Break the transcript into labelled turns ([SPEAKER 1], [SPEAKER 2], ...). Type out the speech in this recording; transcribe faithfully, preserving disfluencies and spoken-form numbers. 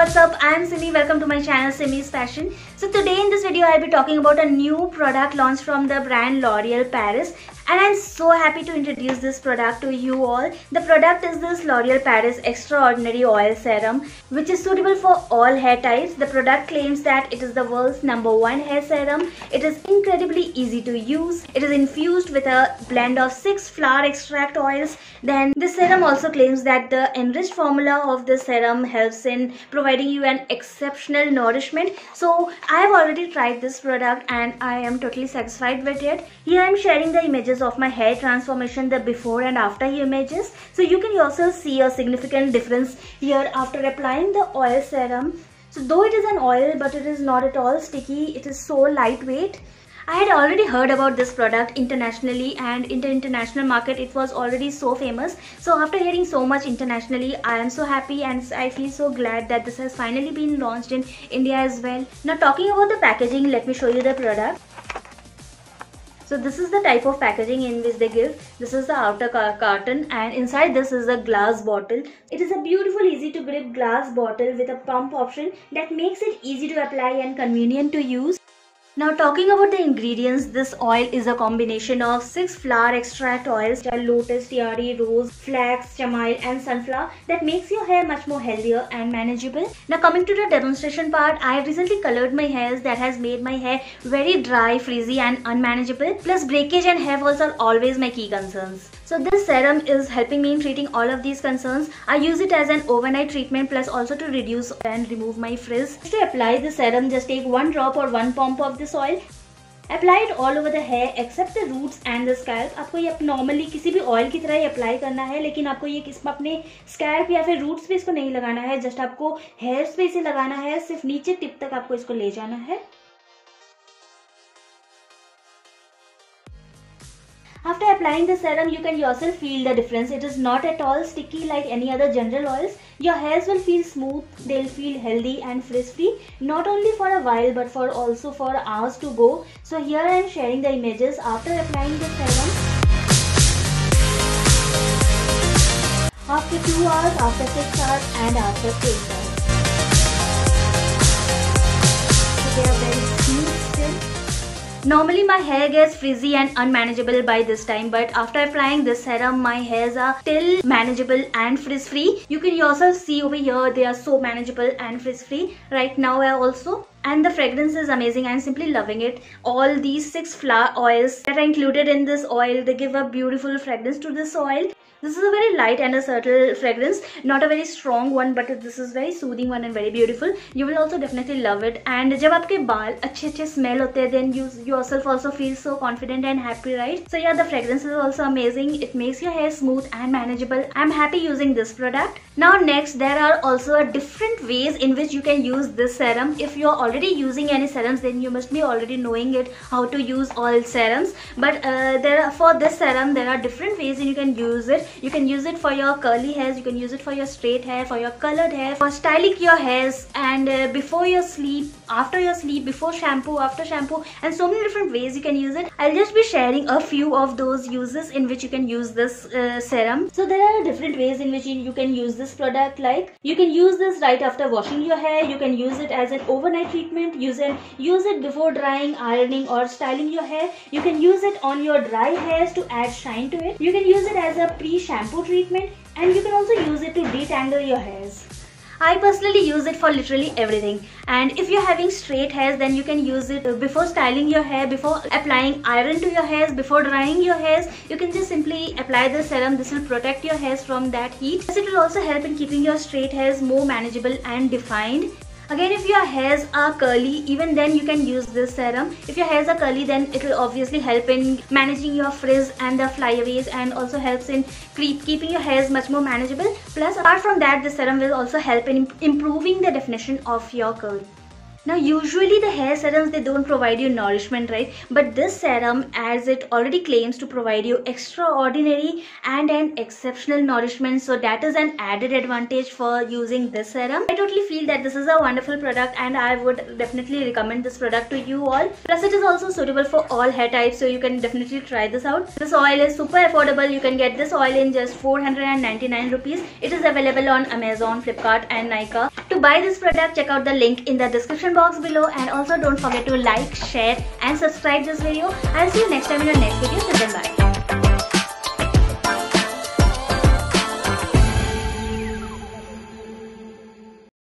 [SPEAKER 1] what's up? I am Simi. Welcome to my channel Simi's Fashion. So today in this video I'll be talking about a new product launched from the brand L'Oreal Paris, and I'm so happy to introduce this product to you all. The product is this L'Oreal Paris Extraordinary Oil Serum, which is suitable for all hair types. The product claims that it is the world's number one hair serum. It is incredibly easy to use. It is infused with a blend of six flower extract oils. Then this serum also claims that the enriched formula of this serum helps in providing you an exceptional nourishment. So I have already tried this product and I am totally satisfied with it. Here I am sharing the images of my hair transformation, the before and after images, so you can yourself see a significant difference here after applying the oil serum. So though it is an oil, but it is not at all sticky. It is so lightweight. I had already heard about this product internationally, and in the international market it was already so famous. So after hearing so much internationally, I am so happy and I feel so glad that this has finally been launched in India as well. Now talking about the packaging, let me show you the product. So this is the type of packaging in which they give. This is the outer carton, and inside this is a glass bottle. It is a beautiful, easy to grip glass bottle with a pump option that makes it easy to apply and convenient to use. Now talking about the ingredients, this oil is a combination of six flower extract oils, which are lotus, tiari, rose, flax, chamomile and sunflower, that makes your hair much more healthier and manageable. Now coming to the demonstration part, I recently colored my hairs. That has made my hair very dry, frizzy and unmanageable. Plus breakage and hair falls are always my key concerns. So this serum is helping me in treating all of these concerns. I use it as an overnight treatment, plus also to reduce and remove my frizz. To apply the serum, just take one drop or one pump of this oil. Apply it all over the hair except the roots and the scalp. आपको ये normally किसी भी oil की तरह ही apply करना है, लेकिन आपको ये किस अपने स्कैल्प या फिर रूट्स पे इसको नहीं लगाना है. जस्ट आपको हेयर्स पे इसे लगाना है. सिर्फ नीचे टिप तक आपको इसको ले जाना है. After applying the serum, you can yourself feel the difference. It is not at all sticky like any other general oils. Your hairs will feel smooth, they'll feel healthy and frizz-free, not only for a while but for also for hours to go. So here I am sharing the images after applying the serum. After two hours, after six hours and after eight hours. So they are very smooth still. Normally my hair gets frizzy and unmanageable by this time, but after applying this serum my hairs are still manageable and frizz free. You can yourself see over here, they are so manageable and frizz free right now also. And the fragrance is amazing. I'm simply loving it. All these six flower oils that are included in this oil, they give a beautiful fragrance to this oil. This is a very light and a subtle fragrance, not a very strong one, but this is very soothing one and very beautiful. You will also definitely love it. And जब आपके बाल अच्छे अच्छे smell होते हैं, then you yourself also feel so confident and happy, right? So yeah, the fragrance is also amazing. It makes your hair smooth and manageable. I'm happy using this product. Now next, there are also different ways in which you can use this serum. If you're already using any serums, then you must be already knowing it how to use all serums. But uh, there are, for this serum, there are different ways and you can use it. You can use it for your curly hairs, you can use it for your straight hair, for your colored hair, for styling your hairs, and uh, before your sleep, after your sleep, before shampoo, after shampoo, and so many different ways you can use it. I'll just be sharing a few of those uses in which you can use this uh, serum. So there are different ways in which you can use this product. Like you can use this right after washing your hair, you can use it as an overnight treatment, use it, use it before drying, ironing or styling your hair. You can use it on your dry hairs to add shine to it. You can use it as a pre-shampoo treatment, and you can also use it to detangle your hairs. I personally use it for literally everything. And if you're having straight hairs, then you can use it before styling your hair, before applying iron to your hairs, before drying your hairs. You can just simply apply the serum. This will protect your hairs from that heat. It will also help in keeping your straight hairs more manageable and defined. Again, if your hairs are curly, even then you can use this serum. If your hairs are curly, then it will obviously help in managing your frizz and the flyaways, and also helps in keeping your hairs much more manageable. Plus, apart from that, this serum will also help in improving the definition of your curl. Now usually the hair serums, they don't provide you nourishment, right? But this serum, as it already claims to provide you extraordinary and an exceptional nourishment, so that is an added advantage for using this serum. I totally feel that this is a wonderful product and I would definitely recommend this product to you all. Plus it is also suitable for all hair types, so you can definitely try this out. This oil is super affordable. You can get this oil in just four hundred ninety-nine rupees. It is available on Amazon, Flipkart and Nykaa. To buy this product, check out the link in the description box below, and also don't forget to like, share and subscribe this video. I'll see you next time in our next video. Till then, bye.